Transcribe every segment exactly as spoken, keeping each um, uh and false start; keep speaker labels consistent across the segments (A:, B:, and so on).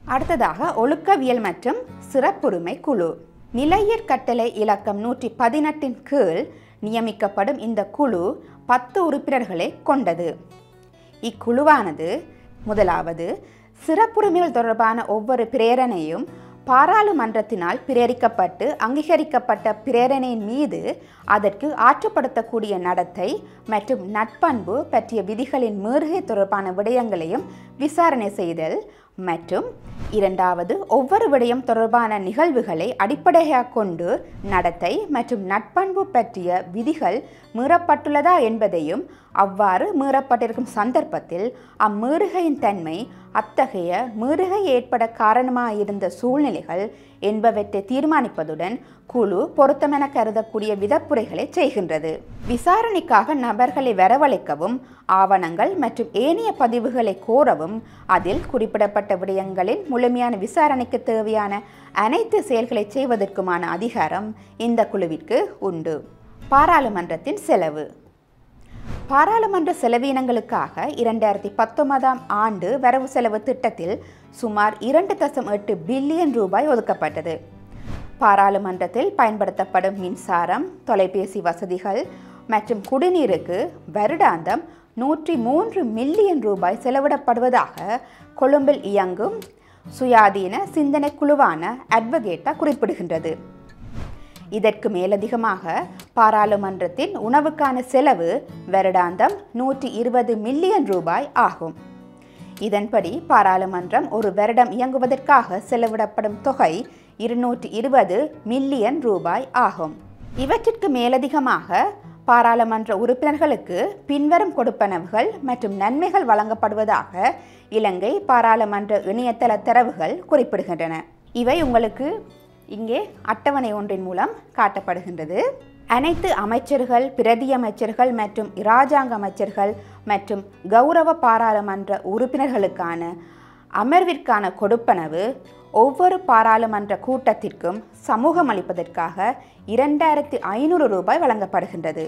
A: அடுத்ததாக ஒழுக்கவியல் மற்றும் சிறப்புரிமை குழு. நிலையற் கட்டளை இலக்கம் நூற்றி பதினெட்டின் கீழ் நியமிக்கப்படும் இந்த குழு பத்து உறுப்பினர்களை கொண்டது. இக்குழுவானது முதலாவது, சிறப்புரிமைகள் தொடர்பான ஒவ்வொரு பிரேரணையும் பாராளுமன்றத்தினால் பிரேரிக்கப்பட்டு அங்கீகரிக்கப்பட்ட பிரேரணையின் மீது அதற்கு ஆற்றுப்படுத்தக்கூடிய நடத்தை மற்றும் நட்பண்பு பற்றிய விதிகளின் மீறுகை தொடர்பான விடயங்களையும் விசாரணை செய்தல். மற்றும் இரண்டாவது, ஒவ்வொரு விடயம் தொடர்பான நிகழ்வுகளை அடிப்படையாக கொண்டு நடத்தை மற்றும் நட்பண்பு பற்றிய விதிகள் மீறப்பட்டுள்ளதா என்பதையும், அவ்வாறு மீறப்பட்டிருக்கும் சந்தர்ப்பத்தில் அம்மீறுகையின் தன்மை, அத்தகைய மீறுகை ஏற்பட காரணமாக இருந்த சூழ்நிலைகள் என்பவற்றை தீர்மானிப்பதுடன் குழு பொருத்தமென கருதக்கூடிய விதப்புரைகளை செய்கின்றது. விசாரணைக்காக நபர்களை வரவழைக்கவும் ஆவணங்கள் மற்றும் ஏனைய பதிவுகளை கோரவும் அதில் குறிப்பிடப்பட்ட விடயங்களின் முழுமையான விசாரணைக்கு தேவையான அனைத்து செயல்களை செய்வதற்குமான அதிகாரம் இந்த குழுவிற்கு உண்டு. பாராளுமன்றத்தின் செலவு. பாராளுமன்ற செலவீனங்களுக்காக இரண்டாயிரத்தி பத்தொன்பதாம் ஆண்டு வரவு செலவு திட்டத்தில் சுமார் இரண்டு தசம் எட்டு பில்லியன் ரூபாய் ஒதுக்கப்பட்டது. பாராளுமன்றத்தில் பயன்படுத்தப்படும் மின்சாரம், தொலைபேசி வசதிகள் மற்றும் குடிநீருக்கு வருடாந்தம் நூற்றி மூன்று மில்லியன் ரூபாய் செலவிடப்படுவதாக கொழும்பில் இயங்கும் சுயாதீன சிந்தனை குழுவான அட்வொகேட்டா குறிப்பிடுகின்றது. இதற்கு மேலதிகமாக பாராளுமன்றத்தின் உணவுக்கான செலவு வருடாந்தம் நூற்றி இருபது மில்லியன் ரூபாய் ஆகும். இதன்படி பாராளுமன்றம் ஒரு வருடம் இயங்குவதற்காக செலவிடப்படும் தொகை இருநூற்றி இருபது மில்லியன் ரூபாய் ஆகும். இவற்றிற்கு மேலதிகமாக பாராளுமன்ற உறுப்பினர்களுக்கு பின்வரும் கொடுப்பனவுகள் மற்றும் நன்மைகள் வழங்கப்படுவதாக இலங்கை பாராளுமன்ற இணையதள தரவுகள் குறிப்பிடுகின்றன. இவை உங்களுக்கு இங்கே அட்டவணை ஒன்றின் மூலம் காட்டப்படுகின்றது. அனைத்து அமைச்சர்கள், பிரதி அமைச்சர்கள் மற்றும் இராஜாங்க அமைச்சர்கள் மற்றும் கௌரவ பாராளுமன்ற உறுப்பினர்களுக்கான அமர்விற்கான கொடுப்பனவு ஒவ்வொரு பாராளுமன்ற கூட்டத்திற்கும் சமூகம் அளிப்பதற்காக இரண்டாயிரத்தி ஐநூறு ரூபாய் வழங்கப்படுகின்றது.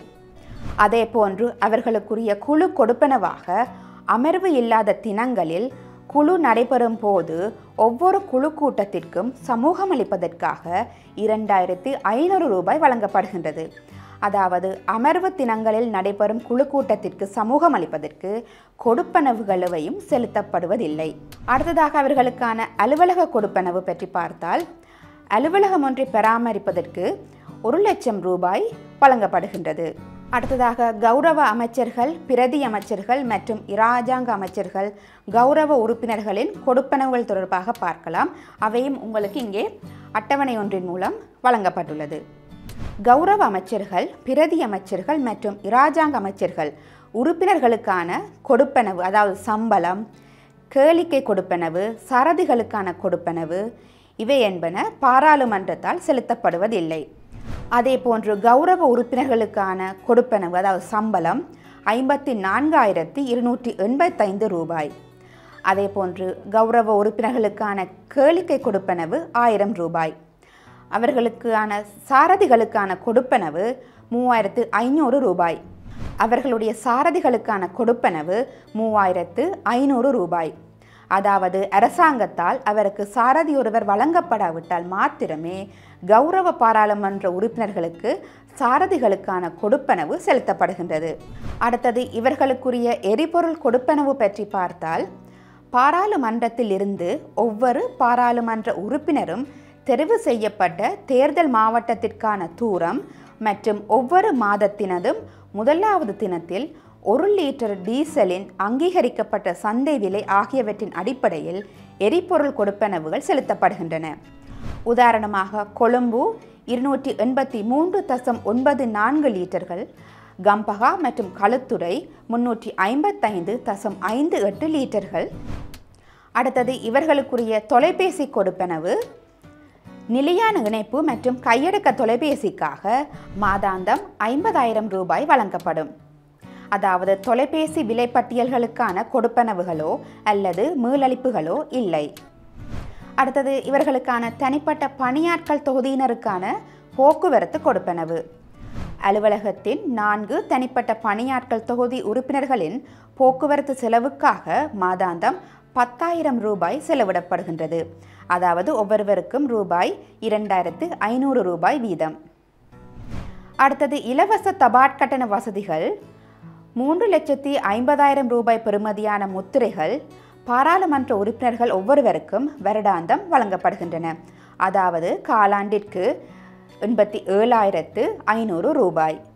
A: அதே போன்று அவர்களுக்குரிய குழு கொடுப்பனவாக அமர்வு இல்லாத தினங்களில் குழு நடைபெறும் போது ஒவ்வொரு குழு கூட்டத்திற்கும் சமூகம் அளிப்பதற்காக இரண்டாயிரத்தி ஐநூறு ரூபாய் வழங்கப்படுகின்றது. அதாவது அமர்வு தினங்களில் நடைபெறும் குழு கூட்டத்திற்கு சமூகம் அளிப்பதற்கு கொடுப்பனவுகளையும் செலுத்தப்படுவதில்லை. அடுத்ததாக அவர்களுக்கான அலுவலக கொடுப்பனவு பற்றி பார்த்தால், அலுவலகம் ஒன்றை பராமரிப்பதற்கு ஒரு லட்சம் ரூபாய் வழங்கப்படுகின்றது. அடுத்ததாக கௌரவ அமைச்சர்கள், பிரதி அமைச்சர்கள் மற்றும் இராஜாங்க அமைச்சர்கள், கௌரவ உறுப்பினர்களின் கொடுப்பனவுகள் தொடர்பாக பார்க்கலாம். அவையும் உங்களுக்கு இங்கே அட்டவணை ஒன்றின் மூலம் வழங்கப்பட்டுள்ளது. கௌரவ அமைச்சர்கள், பிரதி அமைச்சர்கள் மற்றும் இராஜாங்க அமைச்சர்கள் உறுப்பினர்களுக்கான கொடுப்பனவு, அதாவது சம்பளம், கேளிக்கை கொடுப்பனவு, சரதிகளுக்கான கொடுப்பனவு இவை என்பன பாராளுமன்றத்தால் செலுத்தப்படுவதில்லை. அதே போன்று கௌரவ உறுப்பினர்களுக்கான கொடுப்பனவு, அதாவது சம்பளம் ஐம்பத்தி நான்காயிரத்தி இருநூற்றி எண்பத்தைந்து ரூபாய். அதே போன்று கௌரவ உறுப்பினர்களுக்கான கேளிக்கை கொடுப்பனவு ஆயிரம் ரூபாய். அவர்களுக்கான சாரதிகளுக்கான கொடுப்பனவு மூவாயிரத்து ஐநூறு ரூபாய். அவர்களுடைய சாரதிகளுக்கான கொடுப்பனவு மூவாயிரத்து ஐநூறு ரூபாய். அதாவது அரசாங்கத்தால் அவருக்கு சாரதி ஒருவர் வழங்கப்படாவிட்டால் மாத்திரமே கௌரவ பாராளுமன்ற உறுப்பினர்களுக்கு சாரதிகளுக்கான கொடுப்பனவு செலுத்தப்படுகின்றது. அடுத்தது இவர்களுக்குரிய எரிபொருள் கொடுப்பனவு பற்றி பார்த்தால், பாராளுமன்றத்தில் இருந்து ஒவ்வொரு பாராளுமன்ற உறுப்பினரும் தெரிவு செய்யப்பட்ட தேர்தல் மாவட்டத்திற்கான தூரம் மற்றும் ஒவ்வொரு மாதத்தினதும் முதலாவது தினத்தில் ஒரு லிட்டர் டீசலின் அங்கீகரிக்கப்பட்ட சந்தை விலை ஆகியவற்றின் அடிப்படையில் எரிபொருள் கொடுப்பனவுகள் செலுத்தப்படுகின்றன. உதாரணமாக கொழும்பு இருநூற்றி எண்பத்தி மூன்று தசம் ஒன்பது நான்கு லிட்டர்கள், கம்பகா மற்றும் களுத்துறை முன்னூற்றி ஐம்பத்தைந்து தசம் ஐந்து எட்டு லிட்டர்கள். அடுத்தது இவர்களுக்குரிய தொலைபேசி கொடுப்பனவு, நிலையான இணைப்பு மற்றும் கையடக்க தொலைபேசிக்காக மாதாந்தம் ஐம்பதாயிரம் ரூபாய் வழங்கப்படும். அதாவது தொலைபேசி விலைப்பட்டியல்களுக்கான கொடுப்பனவுகளோ அல்லது மீளளிப்புகளோ இல்லை. அடுத்தது இவர்களுக்கான தனிப்பட்ட பணியாட்கள் தொகுதியினருக்கான போக்குவரத்து கொடுப்பனவு. அலுவலகத்தின் நான்கு தனிப்பட்ட பணியாட்கள் தொகுதி உறுப்பினர்களின் போக்குவரத்து செலவுக்காக மாதாந்தம் பத்தாயிரம் ரூபாய் செலவிடப்படுகின்றது. அதாவது ஒவ்வொருவருக்கும் ரூபாய் இரண்டாயிரத்து ஐநூறு ரூபாய் வீதம். அடுத்தது இலவச தபாட் கட்டண வசதிகள். மூன்று லட்சத்தி ஐம்பதாயிரம் ரூபாய் பெறுமதியான முத்திரைகள் பாராளுமன்ற உறுப்பினர்கள் ஒவ்வொருவருக்கும் வருடாந்தம் வழங்கப்படுகின்றன. அதாவது காலாண்டிற்கு எண்பத்தி ஏழாயிரத்து ஐநூறு ரூபாய்.